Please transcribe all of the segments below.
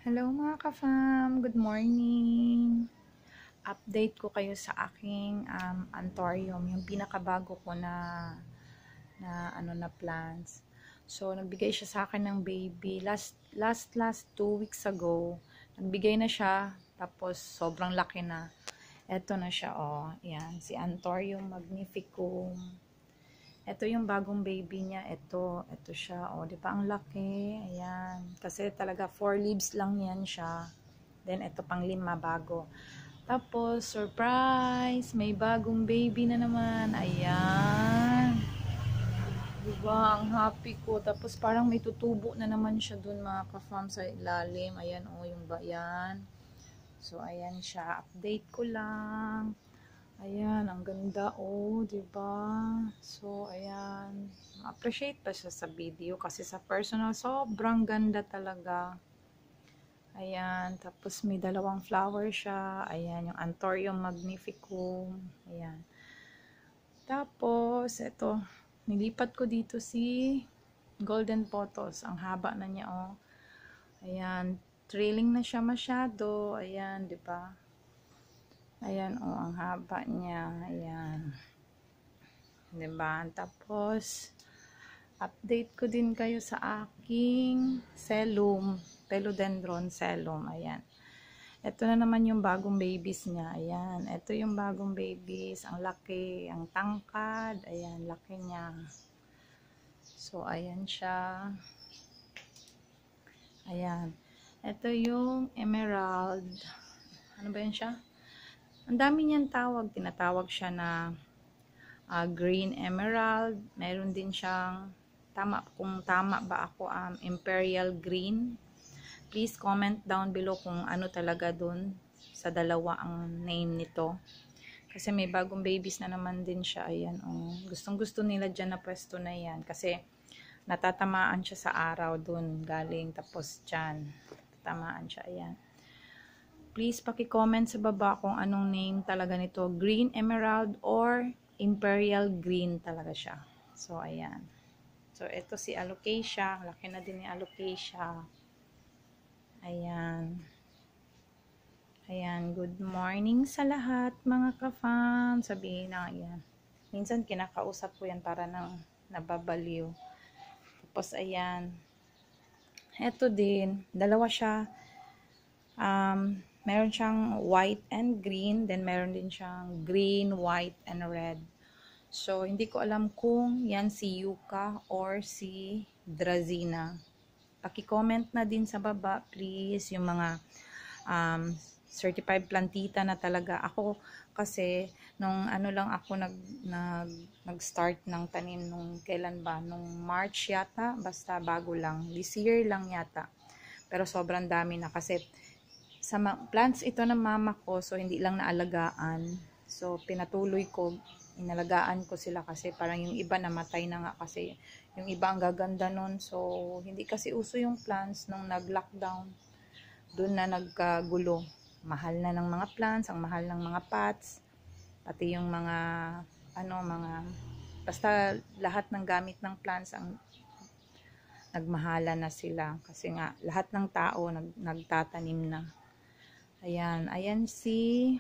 Hello mga ka-fam, good morning. Update ko kayo sa aking anthurium, yung pinakabago ko na plants. So nagbigay siya sa akin ng baby last 2 weeks ago. Nagbigay na siya, tapos sobrang laki na. Eto na siya, oh. Yan, si Anthurium magnificum. Ito yung bagong baby niya. Ito siya. O, di ba ang laki? Ayan. Kasi talaga 4 leaves lang yan siya. Then, ito pang 5 bago. Tapos, surprise! May bagong baby na naman. Ayan. Diba? Ang happy ko. Tapos, parang may tutubo na naman siya dun mga ka-farm sa ilalim. Ayan, o, yung bayan. So, ayan siya. Update ko lang. Ayan, ang ganda, oh, 'di ba? So, ayan. Ma-appreciate pa siya sa video kasi sa personal sobrang ganda talaga. Ayan, tapos may dalawang flower siya. Ayan, yung Anthurium magnificum. Ayan. Tapos, ito, nilipat ko dito si Golden Pothos. Ang haba na niya, oh. Ayan, trailing na siya masyado. Ayan, 'di ba? Ayan, oh, ang haba niya. Ayan. Diba? Tapos, update ko din kayo sa aking Cellum. Philodendron Cellum. Ayan. Ito na naman yung bagong babies niya. Ayan. Ito yung bagong babies. Ang laki. Ang tangkad. Ayan. Laki niya. So, ayan siya. Ayan. Ito yung emerald. Ano ba yan siya? Ang dami niyang tawag. Tinatawag siya na green emerald. Meron din siyang kung tama ba ako, imperial green. Please comment down below kung ano talaga dun sa dalawa ang name nito. Kasi may bagong babies na naman din siya. Ayan, oh. Gustong gusto nila dyan na pwesto na yan. Kasi natatamaan siya sa araw dun galing. Tapos dyan. Natatamaan siya. Ayan. Please paki-comment sa baba kung anong name talaga nito. Green emerald or imperial green talaga siya. So, ayan. So, ito si Alocasia. Laki na din ni Alocasia. Ayan. Ayan. Good morning sa lahat, mga ka-fam. Sabihin na, ayan. Minsan, kinakausap ko yan para nang nababaliw. Tapos, ayan. Ito din. Dalawa siya. Meron siyang white and green, then meron din siyang green, white, and red. So, hindi ko alam kung yan si Yucca or si Drazina. Paki-comment na din sa baba, please, yung mga certified plantita na talaga. Ako, kasi, nung ano lang ako nag-start ng tanim nung kailan ba? Nung March yata, basta bago lang. This year lang yata. Pero sobrang dami na kasi sa plants ito ng mama ko, so hindi lang naalagaan. So pinatuloy ko, inalagaan ko sila kasi parang yung iba namatay na nga kasi yung iba ang gaganda nun. So hindi kasi uso yung plants nung nag-lockdown. Doon na nagkagulo. Mahal na ng mga plants, ang mahal ng mga pots, pati yung mga basta lahat ng gamit ng plants ang nagmahala na sila kasi nga lahat ng tao nagtatanim na. Ayan, ayan si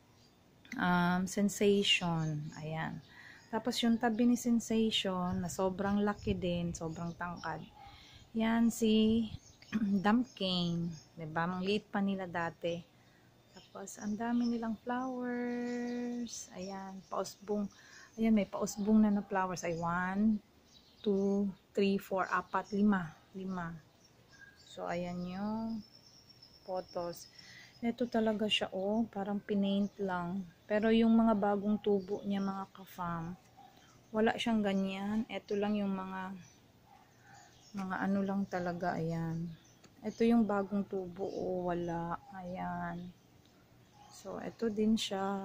Sensation. Ayan. Tapos yung tabi ni Sensation na sobrang laki din, sobrang tangkad. Yan si Dumpking. Diba? Mangliit pa nila dati. Tapos ang dami nilang flowers. Ayan, pausbong. Ayan, may pausbong na flowers. Ay, 1, 2, 3, 4, 4, 5. So, ayan yung photos. Ito talaga siya, oh, parang pinaint lang. Pero yung mga bagong tubo niya, mga ka-fam, wala siyang ganyan. Ito lang yung mga ano lang talaga, ayan. Ito yung bagong tubo, oh, wala. Ayan. So, ito din siya.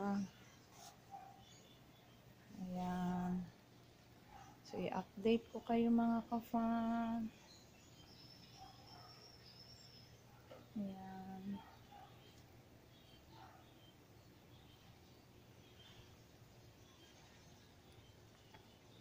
Ayan. So, i-update ko kayo, mga ka-fam. Ayan.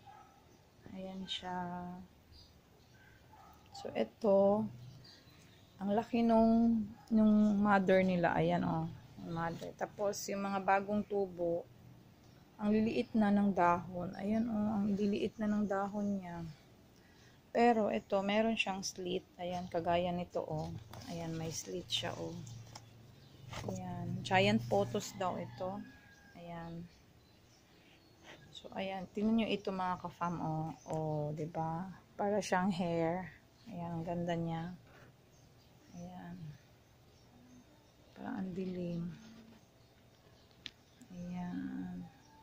Ayan siya. So, ito, Ang laki nung mother nila. Ayan, oh. Mother. Tapos, yung mga bagong tubo, ang liliit na ng dahon. Ayan, oh. Ang liliit na ng dahon niya. Pero, ito, meron siyang slit. Ayan, kagaya nito, oh. Ayan, may slit siya, oh. Ayan. Giant pothos daw ito. Ayan. So, ayan. Tingnan nyo ito mga ka-fam, oh. Oh, diba? Para siyang hair. Ayan, ang ganda niya. Ayan. Parang ang dilim. Ayan.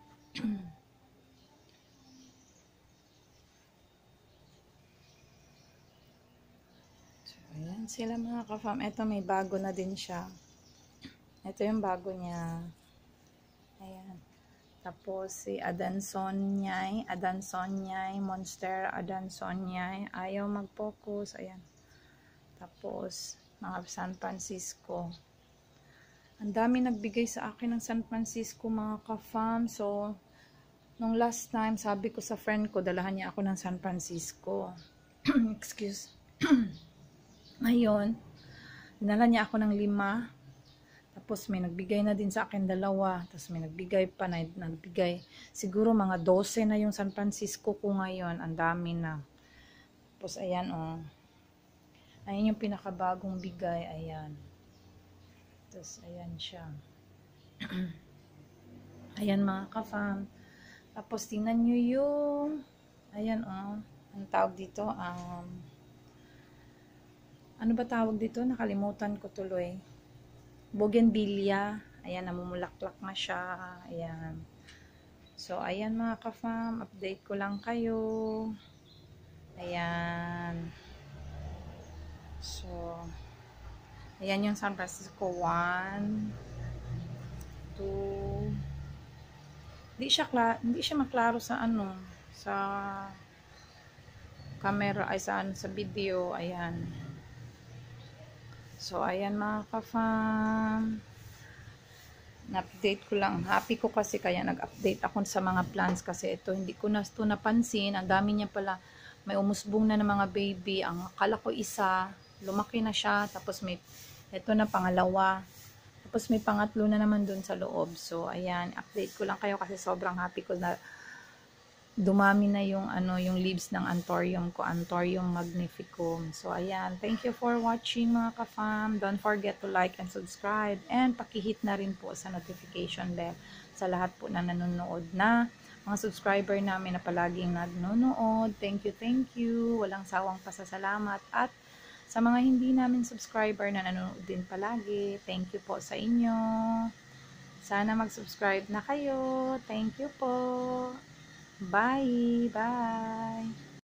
So, ayan sila mga ka-fam. Ito may bago na din siya. Ito yung bago niya. Ayan. Tapos si Adansonyay, Monster Adansonyay. Ayaw mag-focus. Ayan. Tapos, mga San Francisco. Ang dami nagbigay sa akin ng San Francisco mga ka-fam. So, nung last time, sabi ko sa friend ko, dalahan niya ako ng San Francisco. Excuse. Ngayon, dinala niya ako ng 5. Tapos, may nagbigay na din sa akin 2. Tapos, may nagbigay pa na nagbigay. Siguro mga 12 na yung San Francisco ko ngayon. Ang dami na. Tapos, ayan oh. Ayan yung pinakabagong bigay. Ayan. Tapos, ayan siya. Ayan mga ka-fam. Tapos, tingnan nyo yung ayan oh. Ang tawag dito, ano ba tawag dito? Nakalimutan ko tuloy. Bougainvillea. Ayan, namumulaklak na siya. Ayan. So, ayan mga ka-fam. Update ko lang kayo. Ayan. So, ayan yung San Francisco. 1, 2. Hindi siya maklaro sa ano, sa camera, ay sa video. Ayan. So, ayan mga ka-fam. Na-update ko lang. Happy ko kasi kaya nag-update ako sa mga plants kasi ito, hindi ko na ito napansin. Ang dami niya pala. May umusbong na ng mga baby. Ang akala ko isa, lumaki na siya. Tapos may, ito na pangalawa. Tapos may pangatlo na naman dun sa loob. So, ayan. Update ko lang kayo kasi sobrang happy ko na dumami na yung yung leaves ng Anthurium ko, Anthurium magnificum. So ayan, thank you for watching mga ka-fam. Don't forget to like and subscribe and pakihit na rin po sa notification bell sa lahat po na nanonood na mga subscriber namin na palaging nanonood. Thank you. Walang sawang pasasalamat at sa mga hindi namin subscriber na nanonood din palagi, thank you po sa inyo. Sana mag-subscribe na kayo. Thank you po. Bye.